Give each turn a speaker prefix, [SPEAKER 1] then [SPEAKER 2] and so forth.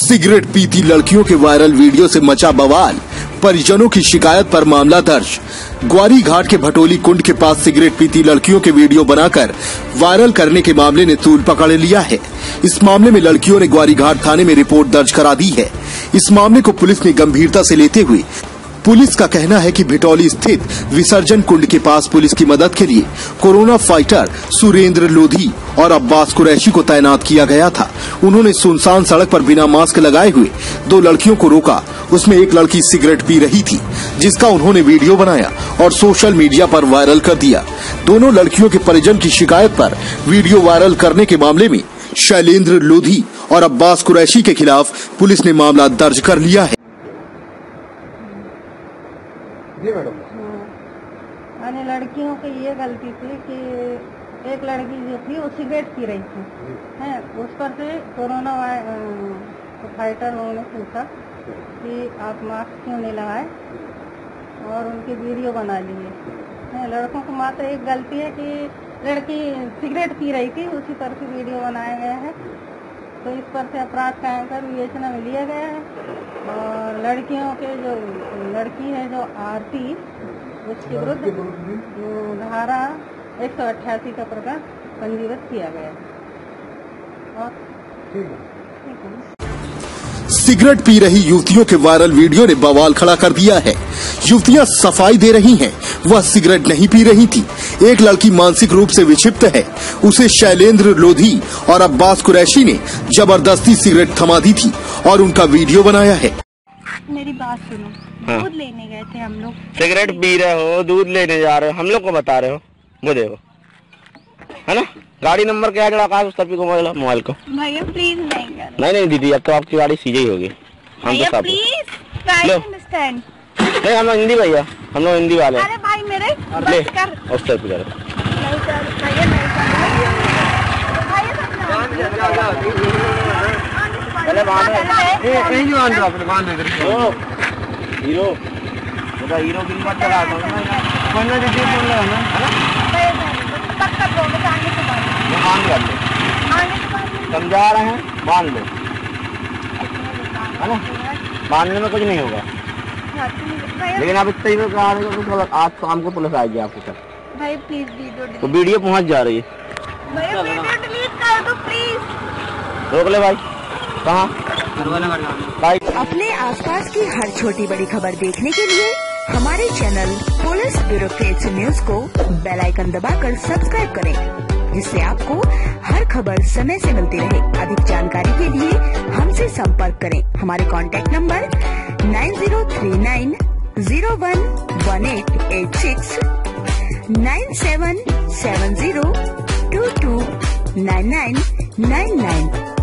[SPEAKER 1] Cigarette पीती लड़कियों के वायरल वीडियो से मचा बवाल, परिजनों की शिकायत पर मामला दर्ज। ग्वारी घाट के भटोली कुंड के पास सिगरेट पीती लड़कियों के वीडियो बनाकर वायरल करने के मामले ने तूल पकड़ लिया है। इस मामले में लड़कियों ने ग्वारी घाट थाने में रिपोर्ट दर्ज करा दी है। इस मामले को पुलिस ने गंभीरता से लेते हुए पुलिस का कहना है कि भिटौली स्थित विसर्जन कुंड के पास पुलिस की मदद के लिए कोरोना फाइटर सुरेंद्र लोधी और अब्बास कुरैशी को तैनात किया गया था। उन्होंने सुनसान सड़क पर बिना मास्क लगाए हुए दो लड़कियों को रोका। उसमें एक लड़की सिगरेट पी रही थी, जिसका उन्होंने वीडियो बनाया और सोशल मीडिया पर वायरल कर दिया। दोनों लड़कियों के परिजन की शिकायत पर वीडियो वायरल करने के मामले में शैलेंद्र लोधी और अब्बास कुरैशी के खिलाफ पुलिस ने मामला दर्ज कर लिया है।
[SPEAKER 2] जी मैडम।
[SPEAKER 3] यानी लड़कियों की ये गलती थी कि एक लड़की जो थी वो सिगरेट पी रही थी, है उस पर से कोरोना फाइटर लोगों ने पूछा कि आप मास्क क्यों नहीं लगाए और उनकी वीडियो बना लिए। लड़कों को मात्र एक गलती है कि लड़की सिगरेट पी रही थी, उसी पर से वीडियो बनाया गया है, तो इस पर से अपराध कायम कर विवेचना में लिया गया है। और लड़कियों के जो लड़की है जो आरती, उसके विरुद्ध धारा 188 का प्रकार पंजीबद्ध किया गया है।
[SPEAKER 1] सिगरेट पी रही युवतियों के वायरल वीडियो ने बवाल खड़ा कर दिया है। युवतियां सफाई दे रही हैं, वह सिगरेट नहीं पी रही थी। एक लड़की मानसिक रूप से विक्षिप्त है, उसे शैलेंद्र लोधी और अब्बास कुरैशी ने जबरदस्ती सिगरेट थमा दी थी और उनका वीडियो बनाया है।
[SPEAKER 3] मेरी बात सुनो, दूध लेने गए थे हम लोग।
[SPEAKER 2] सिगरेट पी रहे हो, दूध लेने जा रहे हो, हम लोग को बता रहे हो, वो देखो है ना। गाड़ी नंबर क्या है उस तभी को मोबाइल को।
[SPEAKER 3] भैया प्लीज
[SPEAKER 2] नहीं दीदी, अब तो आपकी गाड़ी सीधे ही होगी। हम तो सब
[SPEAKER 3] अंडरस्टैंड
[SPEAKER 2] नहीं, हम हिंदी भैया, हम लोग हिंदी वाले।
[SPEAKER 3] अरे भाई मेरे
[SPEAKER 2] बस कर उस तरफ करो। हीरो की बात चला समझा रहे हैं, मान लो है ना, मानने में कुछ नहीं होगा। लेकिन आप इतना ही आज शाम को पुलिस आएगी आपके साथ।
[SPEAKER 3] भाई प्लीज वीडियो
[SPEAKER 2] तो वीडियो पहुंच जा रही है।
[SPEAKER 3] भैया वीडियो डिलीट कर दो प्लीज।
[SPEAKER 2] रोक ले भाई, कहाँ भाई।
[SPEAKER 4] अपने आसपास की हर छोटी बड़ी खबर देखने के लिए हमारे channel police bureau face news को बेल आइकन दबाकर सब्सक्राइब करें, जिससे आपको हर खबर समय से मिलती रहे। अधिक जानकारी के लिए हमसे संपर्क करें। हमारे कॉन्टैक्ट नंबर 9039 011886 9770 229999।